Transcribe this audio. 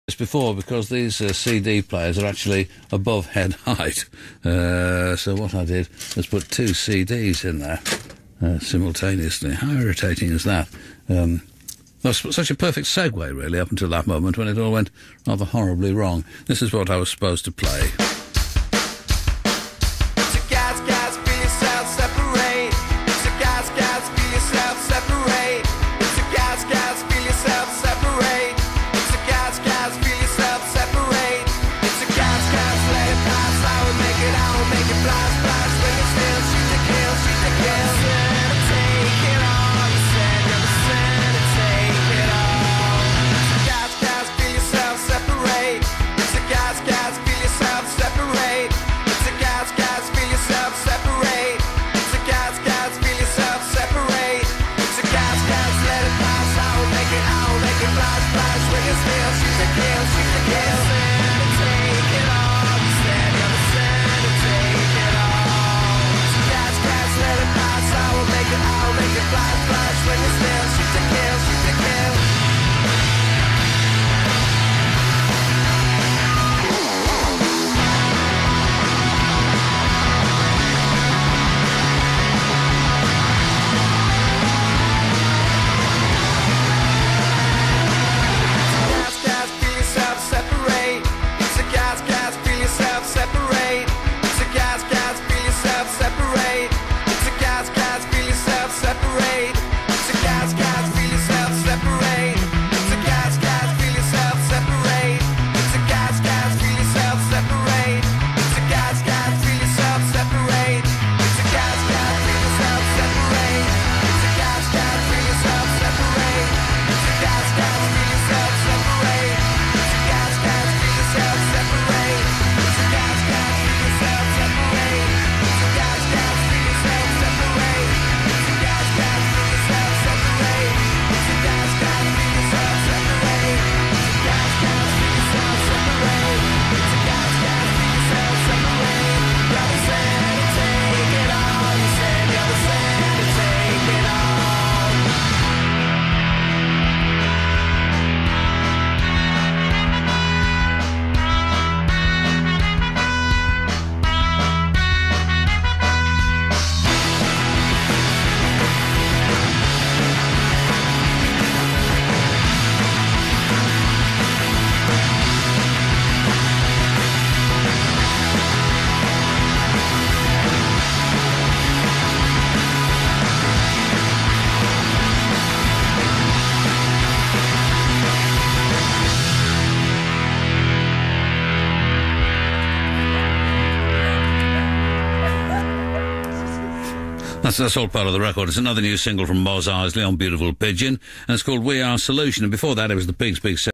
this before because these CD players are actually above head height. So what I did was put two CDs in there simultaneously. How irritating is that? That's such a perfect segue, really, up until that moment when it all went rather horribly wrong. This is what I was supposed to play. That's all part of the record. It's another new single from Mos Eisley on Beautiful Pigeon, and it's called We Are Solution. And before that, it was the Pigs Big